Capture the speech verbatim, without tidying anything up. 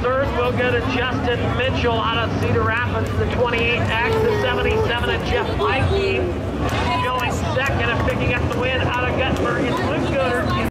third will go to Justin Mitchell out of Cedar Rapids, the twenty-eight X, the seventy-seven, and Jeff Mikey going second and picking up the win out of Guttenberg. It's Luke Goder.